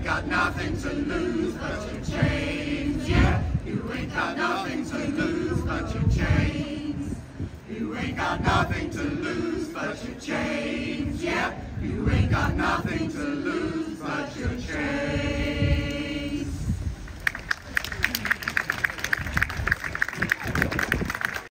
got nothing to lose but your chains, yeah. You ain't got nothing to lose but your chains. You ain't got nothing to lose but your chains, yeah. You ain't got nothing to lose.